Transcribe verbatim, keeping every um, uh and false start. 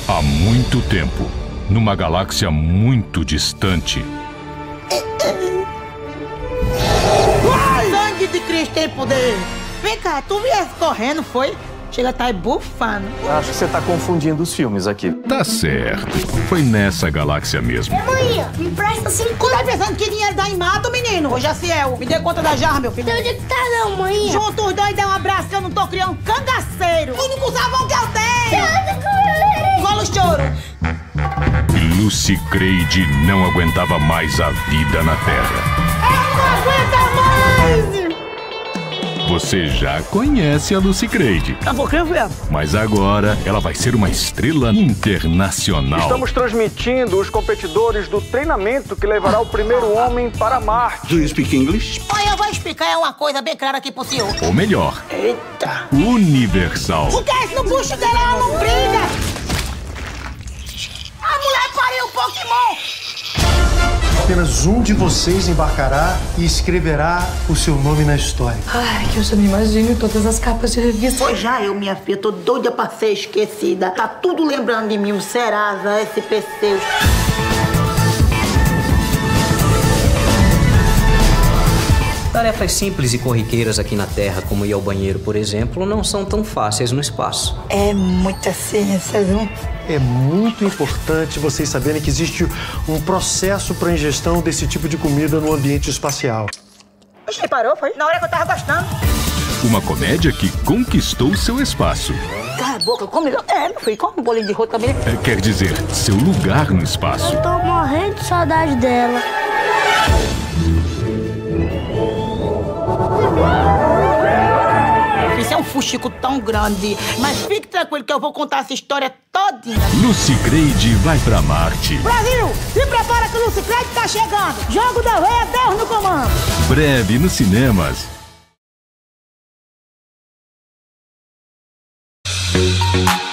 Há muito tempo, numa galáxia muito distante. Sangue de Cristo tem poder. Vem cá, tu viesse correndo, foi? Chega a estar bufando. Acho que você tá confundindo os filmes aqui. Tá certo. Foi nessa galáxia mesmo. Mãe, me presta cinco. Tá pensando que dinheiro dá em mato, menino? Ô, Jaciel, me dê conta da jarra, meu filho. Onde é que tá não, mãe? Junta os dois e dá um abraço que eu não tô criando cangaceiro. Tudo com o sabão que eu tenho. Engola o choro. Lucy Creed não aguentava mais a vida na Terra. Eu não aguento mais! Você já conhece a Lucy Creed. Tá pouquinho, velho? Mas agora ela vai ser uma estrela internacional. Estamos transmitindo os competidores do treinamento que levará o primeiro homem para Marte. Do you speak English? Olha, eu vou explicar uma coisa bem clara aqui pro senhor. Ou melhor, Eita. universal. O que é isso no bucho dela? Ela não briga. A mulher pariu um Pokémon. Apenas um de vocês embarcará e escreverá o seu nome na história. Ai, que eu já me imagino em todas as capas de revista. Pois já eu, minha filha, tô doida pra ser esquecida. Tá tudo lembrando de mim, o Serasa, S P C. Tarefas simples e corriqueiras aqui na Terra, como ir ao banheiro, por exemplo, não são tão fáceis no espaço. É muita ciência, viu? É muito importante vocês saberem que existe um processo para ingestão desse tipo de comida no ambiente espacial. Você parou, foi? Na hora que eu tava gostando. Uma comédia que conquistou seu espaço. Cala a boca, come. É, meu filho, come um bolinho de rolo também. É, quer dizer, seu lugar no espaço. Eu tô morrendo de saudade dela. Isso é um fuxico tão grande. Mas fique tranquilo que eu vou contar essa história todinha. Lucy Creed vai pra Marte. Brasil, se prepara que o Lucy Creed tá chegando. Jogo da veia, Deus no comando. Breve nos cinemas.